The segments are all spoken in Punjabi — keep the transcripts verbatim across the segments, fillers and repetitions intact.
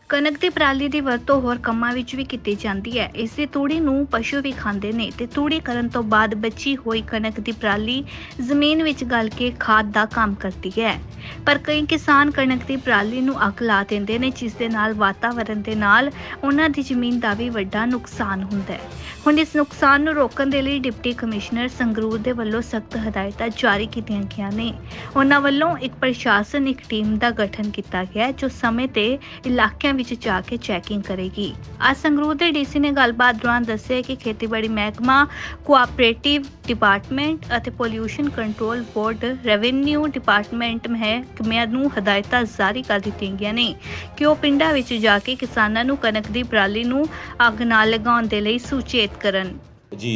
कनक की पराली की वरतों होर कामां विच भी कीती जाती है। इस दी तूड़ी नूं पशु भी खांदे ने ते तूड़ी करन तो बाद बची हुई कनक की पराली जमीन विच गल के खाद दा काम करती है। पर कई किसान कनक की पराली नूं अग ला दिंदे ने, जिस दे नाल वातावरण दे नाल उन्हां दी जमीन दा भी वड्डा नुकसान हुंदा है। हुण इस नुकसान नूं रोकण दे लई डिप्टी कमिश्नर संगरूर दे वल्लों सख्त हदायतां जारी कीतीआं गईआं ने। उन्हां वल्लों एक प्रशासनिक टीम दा गठन कीता गया जो समय ते इलाकिਆਂ ਵਿੱਚ ਜਾ ਕੇ ਚੈਕਿੰਗ ਕਰੇਗੀ। ਅੱਜ ਸੰਗਰੂਰ ਦੇ ਡੀਸੀ ਨੇ ਗੱਲਬਾਤ ਦੌਰਾਨ ਦੱਸਿਆ ਕਿ ਖੇਤੀਬਾੜੀ ਮਹਿਕਮਾ, ਕੋਆਪਰੇਟਿਵ ਡਿਪਾਰਟਮੈਂਟ ਅਤੇ pollution control board, revenue department ਮਹਿਕਮਿਆਂ ਨੂੰ ਹਦਾਇਤਾਂ ਜਾਰੀ ਕਰ ਦਿੱਤੀਆਂ ਗਈਆਂ ਨੇ ਕਿ ਉਹ ਪਿੰਡਾਂ ਵਿੱਚ ਜਾ ਕੇ ਕਿਸਾਨਾਂ ਨੂੰ ਕਣਕ ਦੀ ਪਰਾਲੀ ਨੂੰ ਅੱਗ ਨਾ ਲਗਾਉਣ ਦੇ ਲਈ ਸੁਚੇਤ ਕਰਨ। जी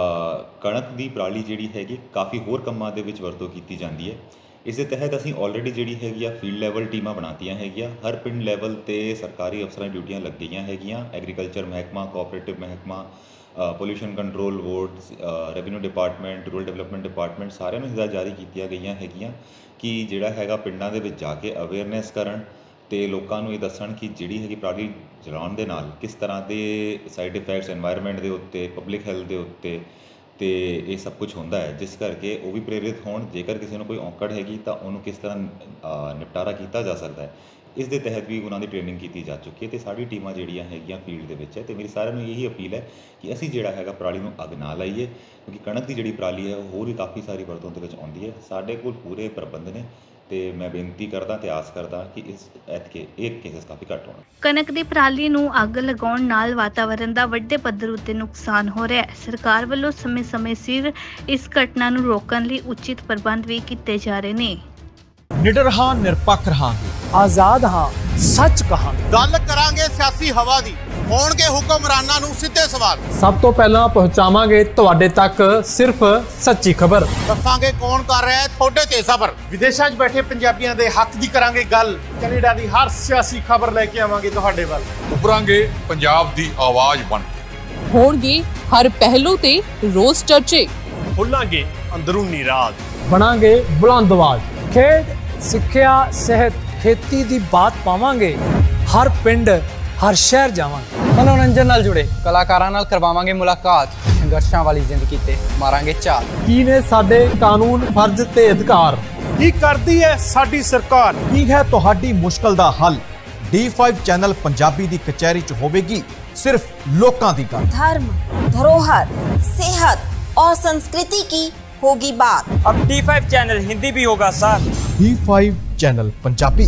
कणक की पराली जी हैगी काफ़ी होर कामां दे विच वरतों की जाती है। इस दे तहत असीं ऑलरेडी जी हैगी फील्ड लैवल टीमां बनातियां हैगियां। हर पिंड लैवल ते सरकारी अफसरां ड्यूटियां लग गईयां हैगियां। एग्रीकल्चर महकमा, कोऑपरेटिव महकमा, pollution control board, revenue department, rural development department सारिਆਂ ਨੂੰ हिदायत जारी कीतियां गईयां हैगियां कि जिहड़ा हैगा पिंडां दे विच जाके अवेयरनैस करन ਤੇ ਲੋਕਾਂ ਨੂੰ ਇਹ ਦੱਸਣ ਕਿ ਜਿਹੜੀ ਹੈਗੀ ਪਰਾਲੀ ਜਲਾਉਣ ਦੇ ਨਾਲ ਕਿਸ ਤਰ੍ਹਾਂ ਦੇ ਸਾਈਡ ਇਫੈਕਟਸ ਐਨਵਾਇਰਨਮੈਂਟ ਦੇ ਉੱਤੇ, ਪਬਲਿਕ ਹੈਲਥ ਦੇ ਉੱਤੇ ਤੇ ਇਹ ਸਭ ਕੁਝ ਹੁੰਦਾ ਹੈ, ਜਿਸ ਕਰਕੇ ਉਹ ਵੀ ਪ੍ਰੇਰਿਤ ਹੋਣ। ਜੇਕਰ ਕਿਸੇ ਨੂੰ ਕੋਈ ਔਕੜ ਹੈਗੀ ਤਾਂ ਉਹਨੂੰ ਕਿਸ ਤਰ੍ਹਾਂ ਨਿਪਟਾਰਾ ਕੀਤਾ ਜਾ ਸਕਦਾ ਹੈ, ਇਸ ਦੇ ਤਹਿਤ ਵੀ ਉਹਨਾਂ ਦੀ ਟ੍ਰੇਨਿੰਗ ਕੀਤੀ ਜਾ ਚੁੱਕੀ ਹੈ ਤੇ ਸਾਡੀ ਟੀਮਾਂ ਜਿਹੜੀਆਂ ਹੈਗੀਆਂ ਫੀਲਡ ਦੇ ਵਿੱਚ ਹੈ। ਤੇ ਮੇਰੀ ਸਾਰਿਆਂ ਨੂੰ ਇਹੀ ਅਪੀਲ ਹੈ ਕਿ ਅਸੀਂ ਜਿਹੜਾ ਹੈਗਾ ਪਰਾਲੀ ਨੂੰ ਅੱਗ ਨਾ ਲਾਈਏ, ਕਿਉਂਕਿ ਕਣਕ ਦੀ ਜਿਹੜੀ ਪਰਾਲੀ ਹੈ ਉਹ ਹੋਰ ਵੀ ਕਾਫੀ ਸਾਰੀ ਵਰਤੋਂ ਦੇ ਵਿੱਚ ਆਉਂਦੀ ਹੈ। ਸਾਡੇ ਕੋਲ ਪੂਰੇ ਪ੍ਰਬੰਧ ਨੇ ਤੇ ਮੈਂ ਬੇਨਤੀ ਕਰਦਾ ਤੇ ਆਸ ਕਰਦਾ ਕਿ ਇਸ ਐਤਕੇ ਇੱਕ ਕੇਸਿਸ ਕਾਫੀ ਘੱਟ ਹੋਣ। ਕਣਕ ਦੀ ਪਰਾਲੀ ਨੂੰ ਅੱਗ ਲਗਾਉਣ ਨਾਲ ਵਾਤਾਵਰਣ ਦਾ ਵੱਡੇ ਪੱਧਰ ਉੱਤੇ ਨੁਕਸਾਨ ਹੋ ਰਿਹਾ ਹੈ। ਸਰਕਾਰ ਵੱਲੋਂ ਸਮੇਂ-ਸਮੇਂ ਸਿਰ ਇਸ ਘਟਨਾ ਨੂੰ ਰੋਕਣ ਲਈ ਉਚਿਤ ਪ੍ਰਬੰਧ ਵੀ ਕੀਤੇ ਜਾ ਰਹੇ ਨੇ। ਨਿਡਰ ਹਾਂ, ਨਿਰਪੱਖ ਰਹਾਂਗੇ, ਆਜ਼ਾਦ ਹਾਂ, ਸੱਚ ਕਹਾਂਗੇ। ਗੱਲ ਕਰਾਂਗੇ ਸਿਆਸੀ ਹਵਾ ਦੀ, ਹੋਣਗੇ ਹੁਕਮਰਾਨਾਂ ਨੂੰ ਸਿੱਧੇ ਸਵਾਲ। ਸਭ ਤੋਂ ਪਹਿਲਾਂ ਪਹੁੰਚਾਵਾਂਗੇ ਤੁਹਾਡੇ ਤੱਕ ਸਿਰਫ ਸੱਚੀ ਖਬਰ। ਦੱਸਾਂਗੇ ਕੌਣ ਕਰ ਰਿਹਾ ਹੈ ਤੁਹਾਡੇ ਤੇ ਸਬਰ। ਵਿਦੇਸ਼ਾਂ 'ਚ ਬੈਠੇ ਪੰਜਾਬੀਆਂ ਦੇ ਹੱਕ ਦੀ ਕਰਾਂਗੇ ਗੱਲ। ਕੈਨੇਡਾ ਦੀ ਹਰ ਸਿਆਸੀ ਖਬਰ ਲੈ ਕੇ ਆਵਾਂਗੇ ਤੁਹਾਡੇ ਵੱਲ। ਉਭਰਾਂਗੇ ਪੰਜਾਬ ਦੀ ਆਵਾਜ਼ ਬਣ ਕੇ। ਹੋਣਗੇ ਹਰ ਪਹਿਲੂ ਤੇ ਰੋਜ਼ ਚਰਚੇ। ਖੋਲਾਂਗੇ ਅੰਦਰੂਨੀ ਰਾਜ। ਬਣਾਂਗੇ ਬੁਲੰਦ ਆਵਾਜ਼। ਖੇਡ, ਸਿੱਖਿਆ, ਸਿਹਤ, ਖੇਤੀ ਦੀ ਬਾਤ ਪਾਵਾਂਗੇ। ਹਰ ਪਿੰਡ, ਹਰ ਸ਼ਹਿਰ ਜਾਵਾਂਗੇ। ਮਨੋਰੰਜਨ ਨਾਲ ਜੁੜੇ ਕਲਾਕਾਰਾਂ ਨਾਲ ਕਰਵਾਵਾਂਗੇ ਮੁਲਾਕਾਤ। ਸੰਘਰਸ਼ਾਂ ਵਾਲੀ ਜ਼ਿੰਦਗੀ ਤੇ ਮਾਰਾਂਗੇ ਝਾਤ। ਕੀ ਨੇ ਸਾਡੇ ਕਾਨੂੰਨ, ਫਰਜ਼ ਤੇ ਅਧਿਕਾਰ? ਕੀ ਕਰਦੀ ਹੈ ਸਾਡੀ ਸਰਕਾਰ? ਕੀ ਹੈ ਤੁਹਾਡੀ ਮੁਸ਼ਕਲ ਦਾ ਹੱਲ? ਡੀ फाइव ਚੈਨਲ ਪੰਜਾਬੀ ਦੀ ਕਚਹਿਰੀ 'ਚ ਹੋਵੇਗੀ सिर्फ लोकां दी गल। धर्म, धरोहर, सेहत और संस्कृति की होगी बात। अब डी फाइव चैनल हिंदी भी होगा sir. D five channel Punjabi,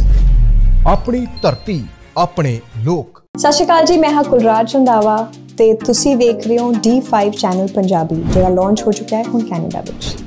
अपनी धरती, अपने लोक। सत श्री अकाल जी, मैं हाँ कुलराज रंधावा ते तुसी देख रहे हो डी फाइव चैनल पंजाबी, जिहड़ा लॉन्च हो चुका है हुण कैनेडा विच।